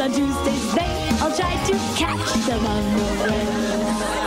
On Tuesdays they all try to catch them on the way.